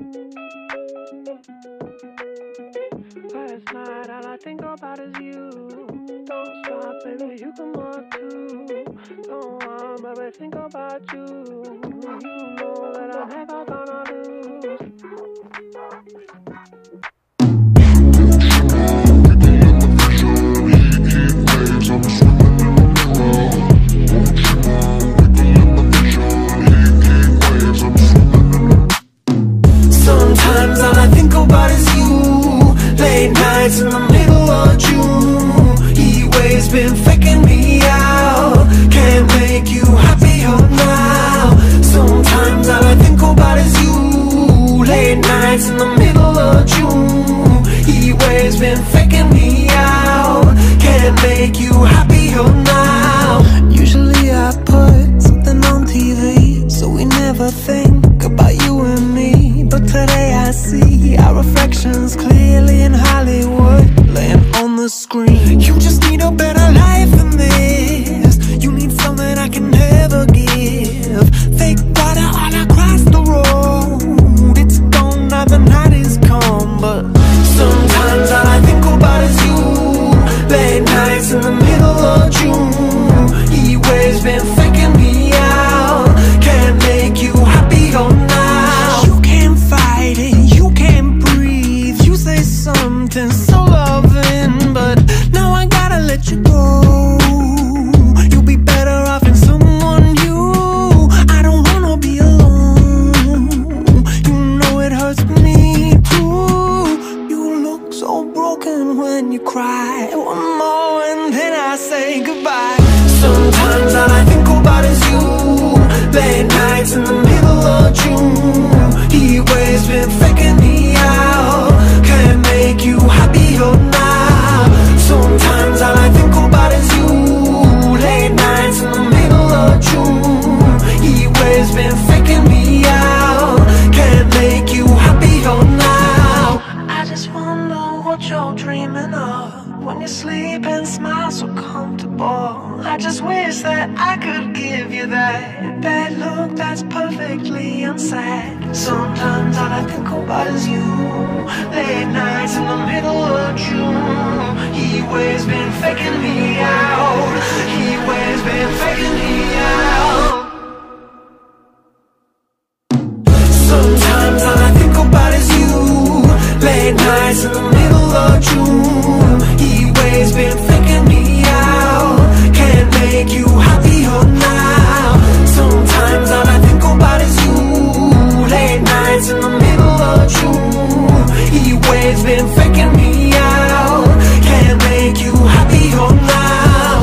Last night, all I think about is you. Don't stop, baby, you can walk too. Don't want, baby, think about you. You know that I'm never gonna lose. Sometimes all I think about is you. Late nights in the middle of June. Heat waves been faking me out. Can't make you happier now. Sometimes all I think about is you. Late nights in the middle of June. Heat waves been faking me out. Can't make you happier now. Usually I put something on TV, so we never think about you and me. But today I see our reflections clearly in Hollywood, laying on the screen. You just need a better life than this. You need something I can never give. Fake water all across the road. It's gone now, the night is come. But sometimes all I think about is you. Late nights in the middle of June. Heat waves been faking me out. Can't make you happier now. You can't fight it, you can't breathe. You say something so loving, but now I gotta let you go. You'll be better off in someone new. I don't wanna be alone. You know it hurts me too. You look so broken when you cry. One more and then I say goodbye. Sometimes all I think about is you. Late nights in the middle of June. Heat waves been faking me out. Can't make you happier now. Sometimes all I think about is you. Late nights in the middle of June. Heat waves been faking me out. Can't make you happier now. I just wonder what you're dreaming of when you sleep and smile so comfortable. I just wish that I could give you that look that's perfectly unsaid. Sometimes all I think about is you. Late nights in the middle of June. Heat waves been faking me out. Heat waves been faking me out. Sometimes all I think about is you. Late nights in the middle of June. Heat waves been faking me out. Can't make you happier now. Sometimes all I think about is you. Late nights in the middle of June. Heat waves been faking me out. Can't make you happier now.